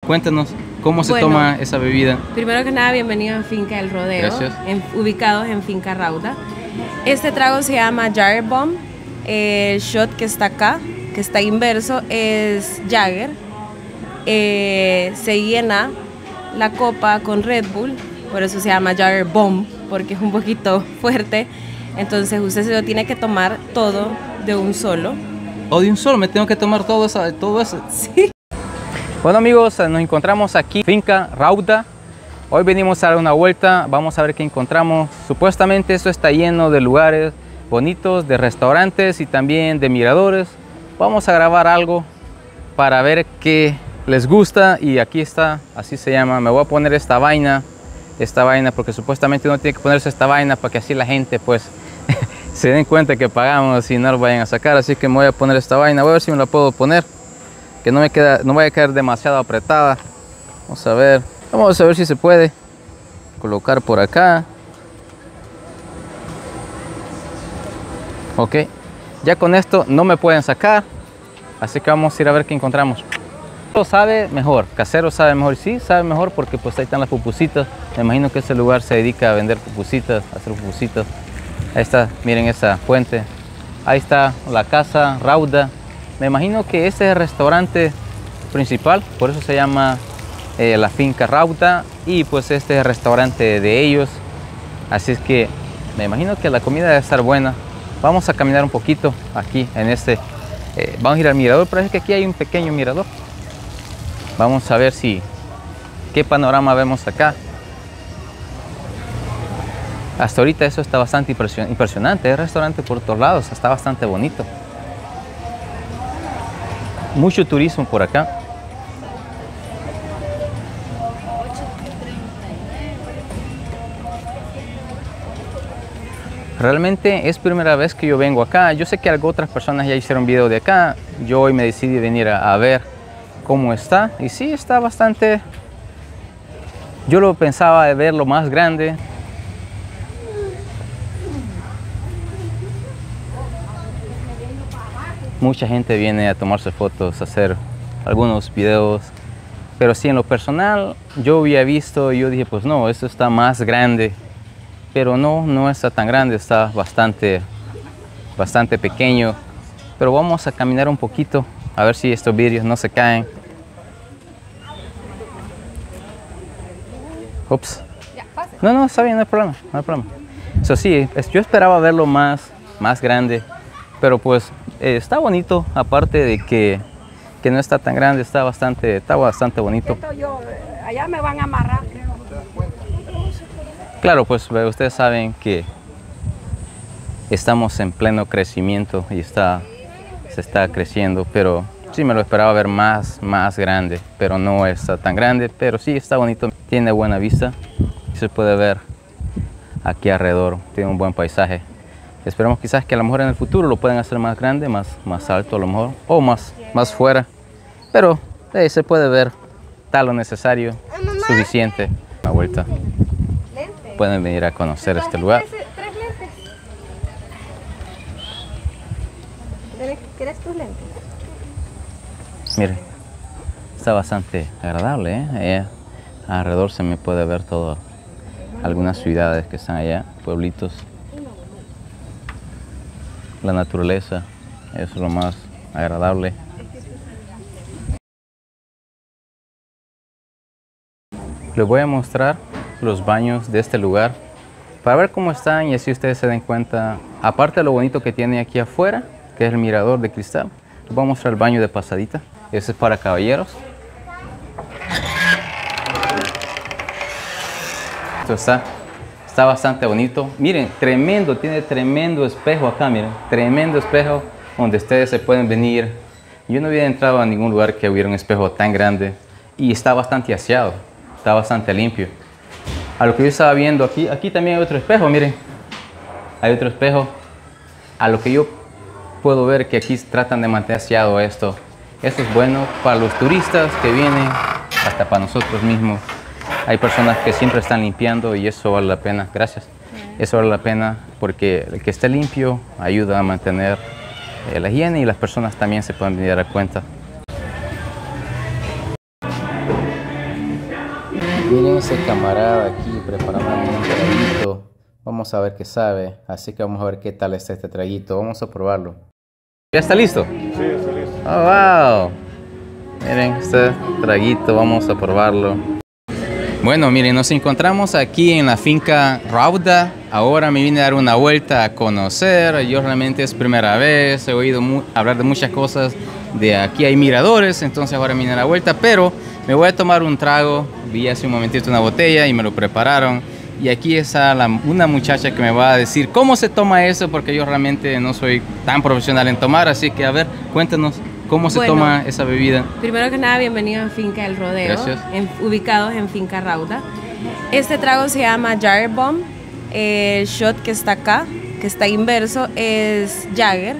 Cuéntanos cómo se toma esa bebida. Primero que nada, bienvenido a Finca El Rodeo. Gracias. Ubicados en Finca Rauda. Este trago se llama Jagger Bomb. El shot que está acá, que está inverso, es Jagger. Se llena la copa con Red Bull, por eso se llama Jagger Bomb, porque es un poquito fuerte. Entonces usted se lo tiene que tomar todo de un solo. ¿O de un solo? ¿Me tengo que tomar todo eso? Sí. Bueno amigos, nos encontramos aquí, Finca Rauda. Hoy venimos a dar una vuelta, vamos a ver qué encontramos. Supuestamente esto está lleno de lugares bonitos, de restaurantes y también de miradores. Vamos a grabar algo para ver qué les gusta. Y aquí está, así se llama. Me voy a poner esta vaina porque supuestamente uno tiene que ponerse esta vaina para que así la gente pues se den cuenta que pagamos y no lo vayan a sacar. Así que me voy a poner esta vaina, voy a ver si me la puedo poner, que no vaya a quedar demasiado apretada. Vamos a ver si se puede colocar por acá. Ok, ya con esto no me pueden sacar, así que vamos a ir a ver qué encontramos. Sabe mejor, casero sabe mejor, sí sabe mejor porque pues ahí están las pupusitas. Me imagino que ese lugar se dedica a vender pupusitas, a hacer pupusitas. Ahí está, miren esa fuente. Ahí está la casa Rauda. Me imagino que este es el restaurante principal, por eso se llama la Finca Rauda, y pues este es el restaurante de ellos. Así es que me imagino que la comida debe estar buena. Vamos a caminar un poquito aquí en vamos a ir al mirador, parece que aquí hay un pequeño mirador. Vamos a ver qué panorama vemos acá. Hasta ahorita eso está bastante impresionante. El restaurante por todos lados, está bastante bonito. Mucho turismo por acá. Realmente es primera vez que yo vengo acá. Yo sé que otras personas ya hicieron video de acá. Yo hoy me decidí venir a ver cómo está. Y sí, está bastante... Yo lo pensaba de verlo más grande. Mucha gente viene a tomarse fotos, a hacer algunos videos. Pero sí, en lo personal, yo había visto y yo dije, pues no, esto está más grande. Pero no está tan grande, está bastante pequeño. Pero vamos a caminar un poquito, a ver si estos vidrios no se caen. Ups. No, está bien, no hay problema, no hay problema. Eso sí, yo esperaba verlo más grande, pero pues está bonito, aparte de que no está tan grande, está bastante bonito. Allá me van a amarrar. Claro, pues ustedes saben que estamos en pleno crecimiento y se está creciendo, pero sí me lo esperaba ver más grande, pero no está tan grande, pero sí está bonito, tiene buena vista, se puede ver aquí alrededor, tiene un buen paisaje. Esperamos quizás que a lo mejor en el futuro lo puedan hacer más grande, más alto a lo mejor, o más fuera, pero se puede ver tal lo necesario, suficiente. Una vuelta. Pueden venir a conocer este lugar. ¿Quieres tus lentes? Mire, está bastante agradable, ¿eh? Alrededor se me puede ver todo, algunas ciudades que están allá, pueblitos. La naturaleza es lo más agradable. Les voy a mostrar los baños de este lugar para ver cómo están y así ustedes se den cuenta, aparte de lo bonito que tiene aquí afuera, que es el mirador de cristal. Les voy a mostrar el baño de pasadita. Ese es para caballeros. Esto está bastante bonito. Miren, tiene tremendo espejo acá, miren, tremendo espejo donde ustedes se pueden venir. Yo no había entrado a ningún lugar que hubiera un espejo tan grande y está bastante aseado, está bastante limpio. A lo que yo estaba viendo aquí también hay otro espejo, miren. Hay otro espejo. A lo que yo puedo ver que aquí tratan de mantener aseado esto. Esto es bueno para los turistas que vienen, hasta para nosotros mismos. Hay personas que siempre están limpiando y eso vale la pena. Gracias. Eso vale la pena porque el que esté limpio ayuda a mantener la higiene y las personas también se pueden venir a dar cuenta. Miren ese camarada aquí preparando un traguito. Vamos a ver qué sabe. Así que vamos a ver qué tal está este traguito. Vamos a probarlo. ¿Ya está listo? Sí, está listo. Oh, wow. Miren este traguito. Vamos a probarlo. Bueno, miren, nos encontramos aquí en la finca Rauda. Ahora me vine a dar una vuelta a conocer. Yo realmente es primera vez. He oído hablar de muchas cosas. De aquí hay miradores, entonces ahora me vine a la vuelta. Pero me voy a tomar un trago. Vi hace un momentito una botella y me lo prepararon. Y aquí está una muchacha que me va a decir cómo se toma eso, porque yo realmente no soy tan profesional en tomar. Así que, a ver, cuéntanos. ¿Cómo se toma esa bebida? Primero que nada, bienvenido a Finca El Rodeo. Gracias. Ubicados en Finca Rauda. Este trago se llama Jagger Bomb. El shot que está acá, que está inverso, es Jagger.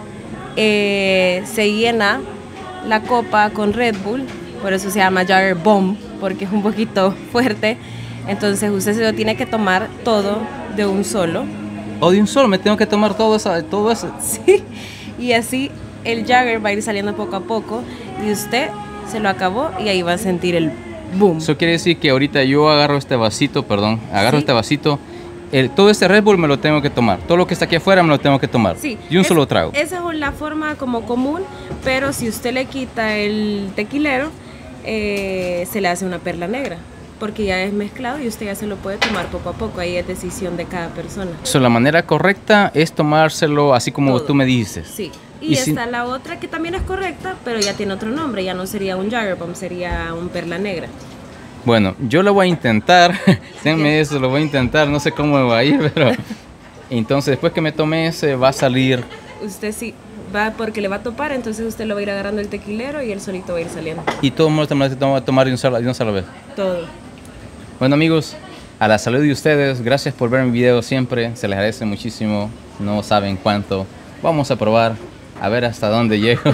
Se llena la copa con Red Bull, por eso se llama Jagger Bomb, porque es un poquito fuerte. Entonces usted se lo tiene que tomar todo de un solo. ¿O de un solo? ¿Me tengo que tomar todo eso? Sí, y así el Jagger va a ir saliendo poco a poco y usted se lo acabó y ahí va a sentir el boom. Eso quiere decir que ahorita yo agarro este vasito, ¿Sí? este vasito, todo este Red Bull me lo tengo que tomar, todo lo que está aquí afuera me lo tengo que tomar, Sí, y un solo trago. Esa es la forma como común, pero si usted le quita el tequilero, se le hace una perla negra, porque ya es mezclado y usted ya se lo puede tomar poco a poco, ahí es decisión de cada persona. So, la manera correcta es tomárselo así como Todo. tú me dijiste. Sí. Y está la otra que también es correcta, pero ya tiene otro nombre, ya no sería un Jagger Bomb, sería un perla negra. Bueno, yo lo voy a intentar, déjenme eso, lo voy a intentar, no sé cómo me va a ir, pero entonces después que me tome ese va a salir. Usted sí va porque le va a topar, entonces usted lo va a ir agarrando el tequilero y él solito va a ir saliendo. Y todo el mundo va a tomar de una sola vez. Todo. Bueno amigos, a la salud de ustedes, gracias por ver mi video siempre, se les agradece muchísimo, no saben cuánto. Vamos a probar, a ver hasta dónde llego.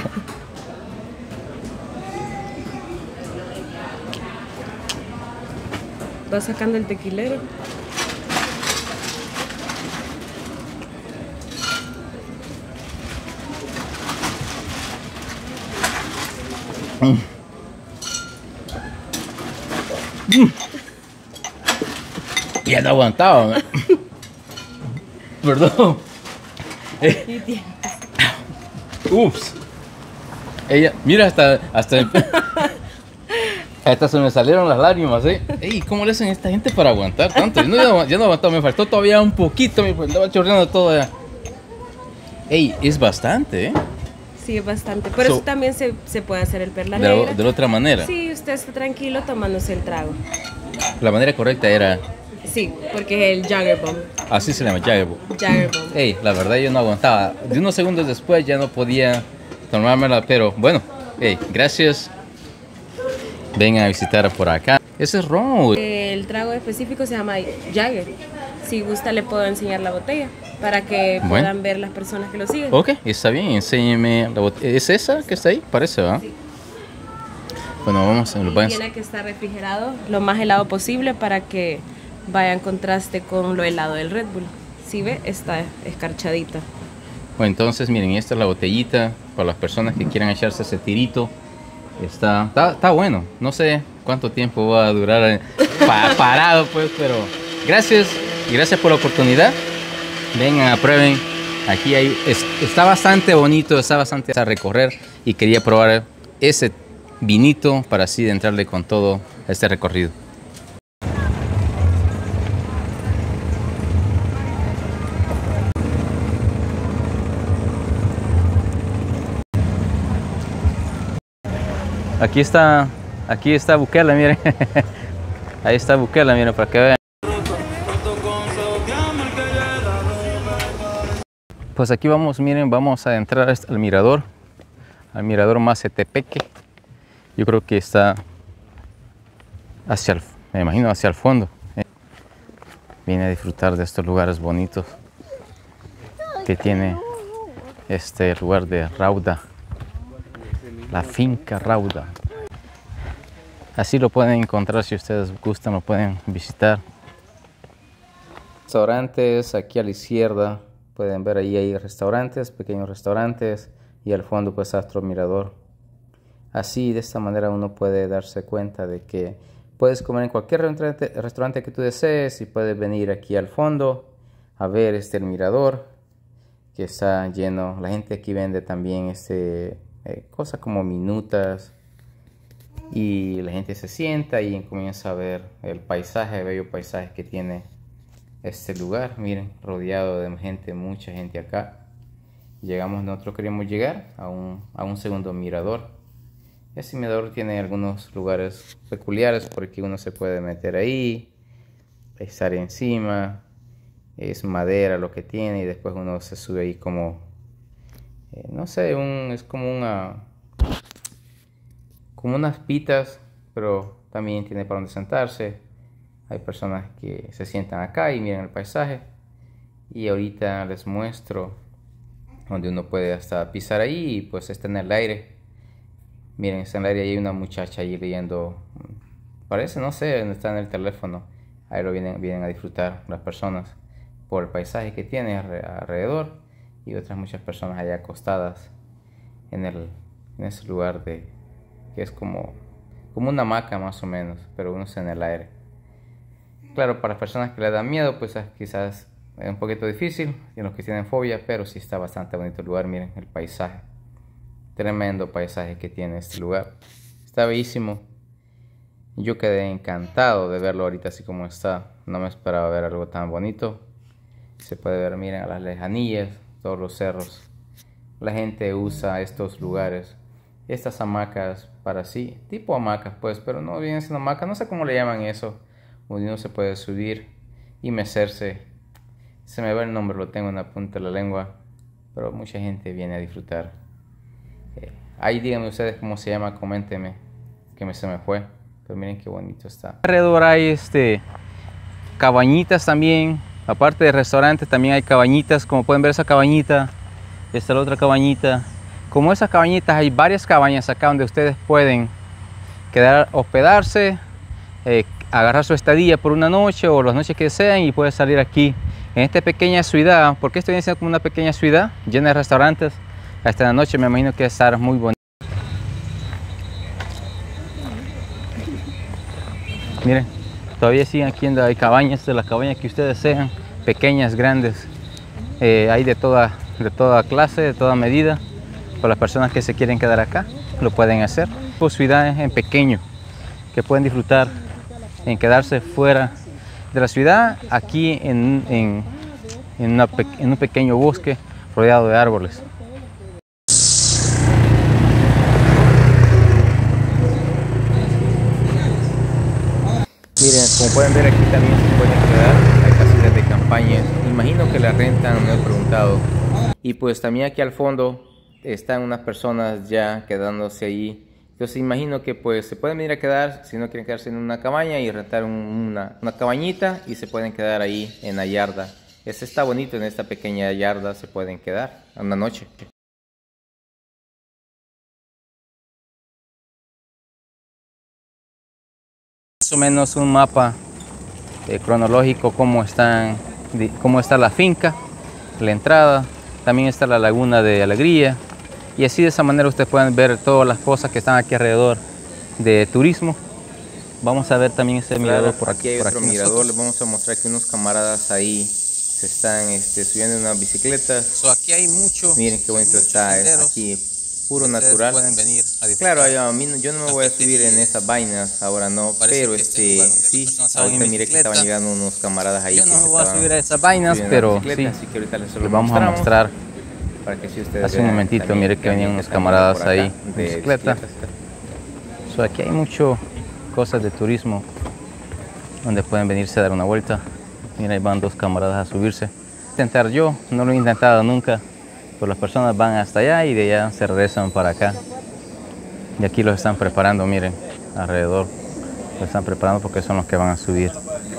Va sacando el tequilero. Ya no aguantaba, ¿no? Perdón. Ups. Ella, mira, hasta se me salieron las lágrimas, ¿eh? Ey, ¿cómo le hacen a esta gente para aguantar tanto? Ya no aguantaba, me faltó todavía un poquito, me andaba chorreando todo ya. Ey, es bastante, ¿eh? Sí, es bastante. Por eso también se puede hacer el perla negra. De la otra manera. Sí, usted está tranquilo tomándose el trago. La manera correcta era... Sí, porque es el Jagger Bomb. Así se llama, Jagger Bomb. Jagger Bomb. Ey, la verdad yo no aguantaba. De unos segundos después ya no podía tomármela, pero bueno, ey, gracias. Vengan a visitar por acá. Ese es ron. El trago específico se llama Jagger. Si gusta le puedo enseñar la botella para que puedan ver las personas que lo siguen. Ok, está bien, enséñeme la botella. ¿Es esa que está ahí? Parece, ¿verdad? Sí. Bueno, vamos a lo Tiene que estar refrigerado lo más helado posible para que vaya en contraste con lo helado del Red Bull. Si ve, está escarchadita. Bueno, entonces miren, esta es la botellita para las personas que quieran echarse ese tirito. Está bueno. No sé cuánto tiempo va a durar parado, pues, pero gracias y gracias por la oportunidad. Vengan, aprueben. Aquí está bastante bonito, está bastante a recorrer y quería probar ese vinito para así de entrarle con todo a este recorrido. Aquí está Bukele, miren. Ahí está Bukele, miren, para que vean. Pues aquí vamos, miren, vamos a entrar al mirador Macetepeque. Yo creo que está me imagino hacia el fondo. Vine a disfrutar de estos lugares bonitos que tiene este lugar de Rauda. La finca Rauda. Así lo pueden encontrar si ustedes gustan, lo pueden visitar. Restaurantes aquí a la izquierda, pueden ver ahí hay restaurantes, pequeños restaurantes y al fondo pues otro mirador. Así de esta manera uno puede darse cuenta de que Puedes comer en cualquier restaurante que tú desees y puedes venir aquí al fondo a ver el mirador que está lleno. La gente aquí vende también cosas como minutas y la gente se sienta y comienza a ver el paisaje, el bello paisaje que tiene este lugar. Miren, rodeado de gente, mucha gente acá. Llegamos, nosotros queríamos llegar a un segundo mirador. Este mirador tiene algunos lugares peculiares porque uno se puede meter ahí, estar encima. Es madera lo que tiene y después uno se sube ahí como, no sé, es como unas pitas, pero también tiene para donde sentarse. Hay personas que se sientan acá y miran el paisaje. Y ahorita les muestro donde uno puede hasta pisar ahí y pues está en el aire. Miren, está en el aire y hay una muchacha ahí leyendo, parece, no sé, está en el teléfono. Ahí lo vienen a disfrutar las personas por el paisaje que tiene alrededor y otras muchas personas allá acostadas en ese lugar que es como una hamaca más o menos, pero uno está en el aire. Claro, para las personas que le dan miedo, pues quizás es un poquito difícil, y los que tienen fobia, pero sí está bastante bonito el lugar. Miren el paisaje, tremendo paisaje que tiene este lugar, está bellísimo. Yo quedé encantado de verlo ahorita así como está, no me esperaba ver algo tan bonito. Se puede ver, miren, a las lejanías, todos los cerros. La gente usa estos lugares, estas hamacas para sí, tipo hamacas pues, pero no vienen siendo hamacas, no sé cómo le llaman eso, donde uno se puede subir y mecerse. Se me va el nombre, lo tengo en la punta de la lengua, pero mucha gente viene a disfrutar. Ahí díganme ustedes cómo se llama, coméntenme, que se me fue, pero miren qué bonito está. Alrededor hay cabañitas también. Aparte de restaurantes, también hay cabañitas. Como pueden ver, esa cabañita, esta es la otra cabañita. Como esas cabañitas, hay varias cabañas acá donde ustedes pueden hospedarse, agarrar su estadía por una noche o las noches que desean y pueden salir aquí en esta pequeña ciudad. Porque esto viene siendo como una pequeña ciudad llena de restaurantes. Hasta la noche me imagino que va a estar muy bonito. Miren. Todavía siguen aquí, hay cabañas, de las cabañas que ustedes desean, pequeñas, grandes, hay de toda clase, de toda medida. Para las personas que se quieren quedar acá, lo pueden hacer. Ciudades en pequeño, que pueden disfrutar en quedarse fuera de la ciudad, aquí en un pequeño bosque rodeado de árboles. Miren, como pueden ver, aquí también se pueden quedar, hay casitas de campañas, imagino que la rentan, no he preguntado. Y pues también aquí al fondo están unas personas ya quedándose ahí. Entonces imagino que pues se pueden venir a quedar, si no quieren quedarse en una cabaña, y rentar una cabañita y se pueden quedar ahí en la yarda. Está bonito, en esta pequeña yarda se pueden quedar una noche. Más o menos un mapa cronológico, cómo está la finca, la entrada, también está la laguna de Alegría, y así de esa manera ustedes pueden ver todas las cosas que están aquí alrededor de turismo. Vamos a ver también ese mirador por aquí. Hay otro mirador, les vamos a mostrar que unos camaradas ahí se están subiendo en una bicicleta. Aquí hay mucho. Miren qué bonito está aquí. Puro natural. Pueden venir a disfrutar. Claro, yo no me voy a subir en esas vainas, ahora no, pero sí, ahorita miré que estaban llegando unos camaradas ahí. Yo no me voy a subir a esas vainas, pero sí, así que ahorita les vamos a mostrar. Para que si ustedes hace un momentito, mire que venían unos camaradas ahí en bicicleta. Aquí hay mucho cosas de turismo donde pueden venirse a dar una vuelta. Mira, ahí van dos camaradas a subirse. Intentar yo, no lo he intentado nunca. Pues las personas van hasta allá y de allá se regresan para acá. Y aquí los están preparando, miren, alrededor. Los están preparando porque son los que van a subir.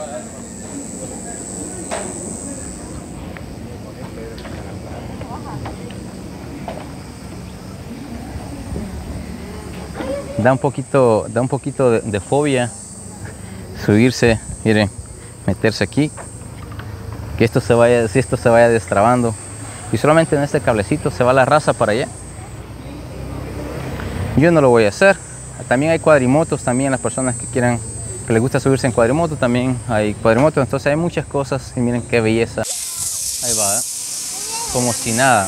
Da un poquito de fobia subirse, miren, meterse aquí. Que esto se vaya destrabando. Y solamente en este cablecito se va la raza para allá. Yo no lo voy a hacer. También hay cuadrimotos, también las personas que quieran que les gusta subirse en cuadrimoto, también hay cuadrimotos, entonces hay muchas cosas y miren qué belleza. Ahí va, ¿eh? Como si nada.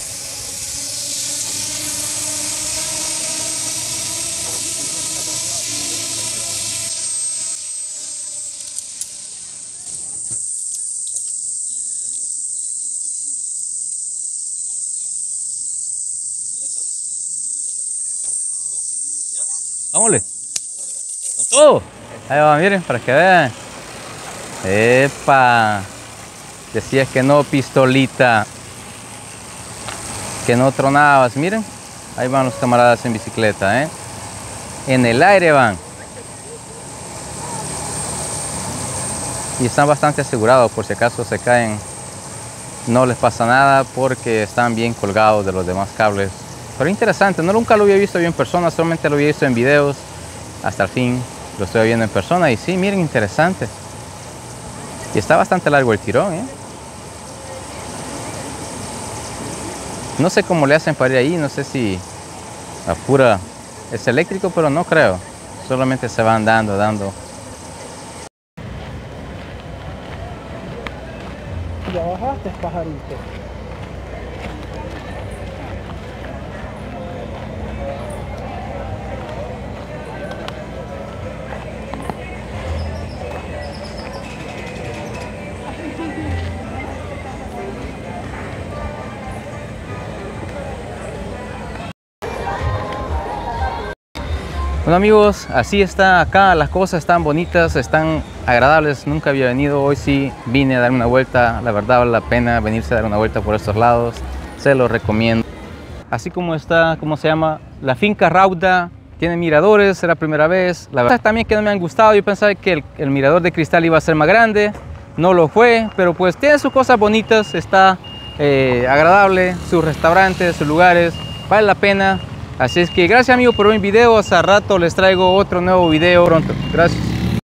Vámonos. Con todo. Ahí va, miren, para que vean. ¡Epa! Decías que no, pistolita. Que no tronabas. Miren, ahí van los camaradas en bicicleta, ¿eh? En el aire van. Y están bastante asegurados, por si acaso se caen. No les pasa nada porque están bien colgados de los demás cables. Pero interesante, no, nunca lo había visto yo en persona, solamente lo había visto en videos. Hasta el fin lo estoy viendo en persona y sí, miren, interesante. Y está bastante largo el tirón, ¿eh? No sé cómo le hacen para ir ahí, no sé si la pura es eléctrico, pero no creo. Solamente se van dando. Ya bajaste, pajarito. Bueno amigos, así está acá, las cosas están bonitas, están agradables, nunca había venido, hoy sí vine a dar una vuelta, la verdad vale la pena venirse a dar una vuelta por estos lados, se los recomiendo. Así como está, ¿cómo se llama? La finca Rauda, tiene miradores, es la primera vez, la verdad también que no me han gustado, yo pensaba que el mirador de cristal iba a ser más grande, no lo fue, pero pues tiene sus cosas bonitas, está agradable, sus restaurantes, sus lugares, vale la pena. Así es que gracias amigo por ver mi video, hasta rato les traigo otro nuevo video pronto. Gracias.